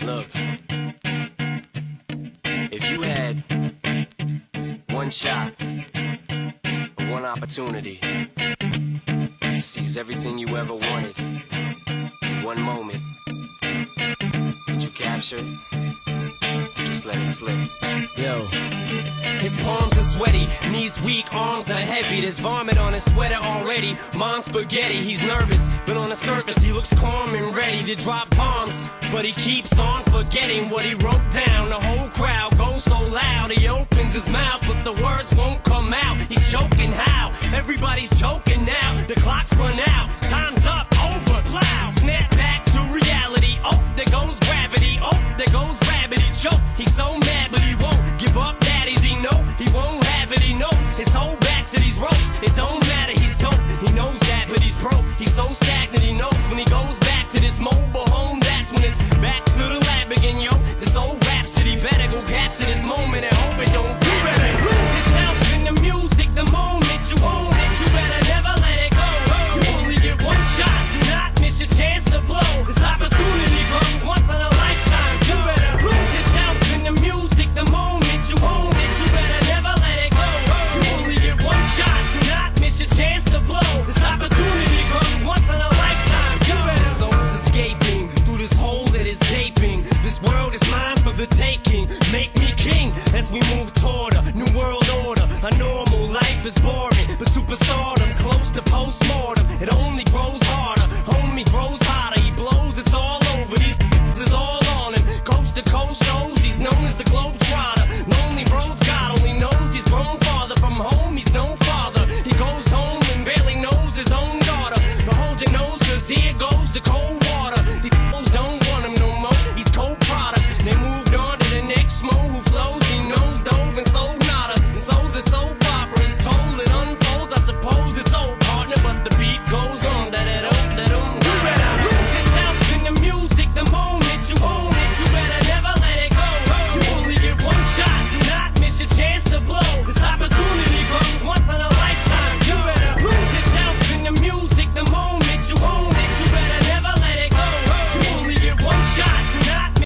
Look, if you had one shot, or one opportunity to seize everything you ever wanted in one moment, did you capture it? Just let it slip. Yo. His palms are sweaty, knees weak, arms are heavy. There's vomit on his sweater already. Mom's spaghetti, he's nervous, but on the surface he looks calm and ready to drop bombs. But he keeps on forgetting what he wrote down. The whole crowd goes so loud, he opens his mouth, but the words won't come out. He's choking how? Everybody's choking now. The clock's run out, time's up, over, plow. Snap back to reality, oh, there goes gravity, oh, there goes rabbit, he choke. He's so mad, but he won't give up. Daddies, he know he won't have it. He knows his whole back to these ropes. It don't matter, he's dope. He knows that, but he's broke. He's so stagnant. He knows when he goes back to this mobile home, that's when it's back to the lab again. Yo, this old rhapsody better go capture this moment and hope it don't do it. Lose yourself in the music the moment you own it. You better never let it go. You only get one shot. Do not miss your chance to blow. This opportunity comes once in a lifetime. You better lose yourself in the music the moment you own it. You better never let it go. You only get one shot. Do not miss your chance to blow. This opportunity comes once in a lifetime. You better. This soul's escaping through this hole that is gaping. This world is mine for the taking. Make me king as we move toward a new world order. A normal life is boring.